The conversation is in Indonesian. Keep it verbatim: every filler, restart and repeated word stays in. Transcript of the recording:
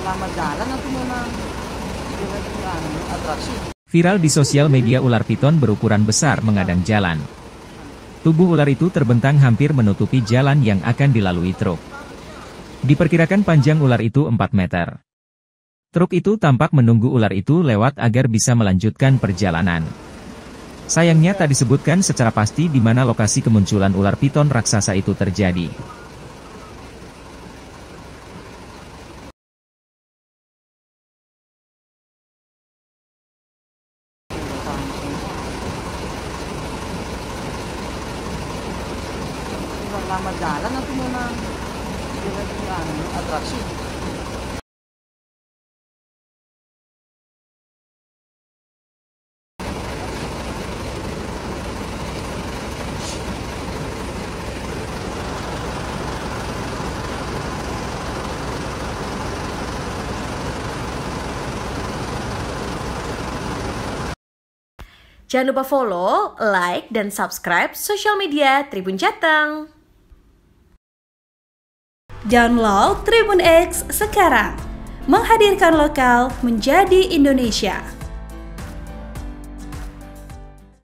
Selamat jalan aku mau atraksi. Viral di sosial media, ular piton berukuran besar mengadang jalan. Tubuh ular itu terbentang hampir menutupi jalan yang akan dilalui truk. Diperkirakan panjang ular itu empat meter. Truk itu tampak menunggu ular itu lewat agar bisa melanjutkan perjalanan. Sayangnya tak disebutkan secara pasti di mana lokasi kemunculan ular piton raksasa itu terjadi. Selamat jalan aku mau atraksi. Jangan lupa follow, like, dan subscribe sosial media Tribun Jateng. Download Tribun X sekarang, menghadirkan lokal menjadi Indonesia.